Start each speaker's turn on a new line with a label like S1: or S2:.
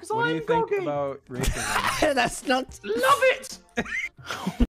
S1: What do you think about racism?
S2: That's not.
S1: Love it.